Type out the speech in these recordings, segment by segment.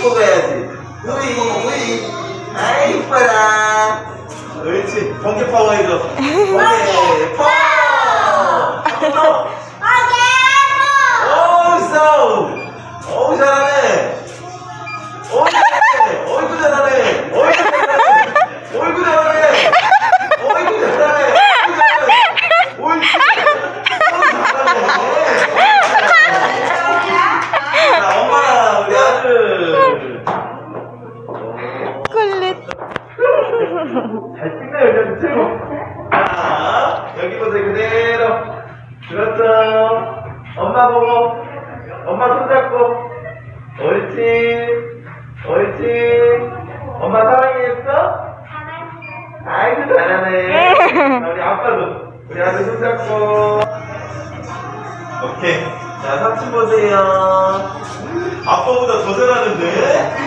입고 가야지. 우이. 아이, 이뻐라. 옳지. 번개 파워 해줘. 번개 파워. 어우, 잘하네. 어이구 잘하네. 옳지. 잘하네. 자, 엄마, 우리 아들. 꿀릿. 잘 찍네, 여자들 최고. 자, 여기부터 그대로. 그렇죠. 엄마 보고, 엄마 손잡고. 옳지. 엄마 사랑했어? 아이고, 잘하네. 우리 아빠도. 우리 아들 손잡고. 오케이. 자, 삼촌 보세요. 아빠보다 더 잘하는데?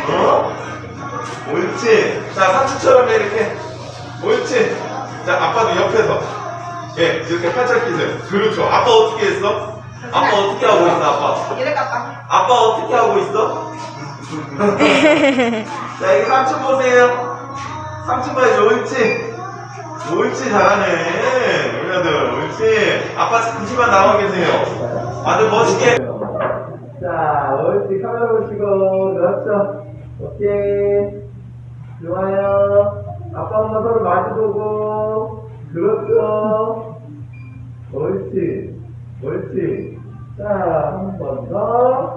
옳지. 자, 삼촌처럼 이렇게. 옳지. 자, 아빠도 옆에서. 예, 이렇게 팔짝 끼세요. 그렇죠. 아빠 어떻게 했어? 아빠 어떻게 하고 있어, 아빠? 아빠 어떻게 하고 있어? 자, 여기 삼촌 보세요. 삼촌 봐야지. 옳지, 잘하네. 우리 아들, 옳지. 아빠 잠시만 나와 계세요. 아들 멋있게. 자, 옳지. 카메라 보시고. 그렇죠. 오케이. 좋아요. 아빠 엄마 서로 마주보고. 그렇죠. 옳지. 자, 한 번 더.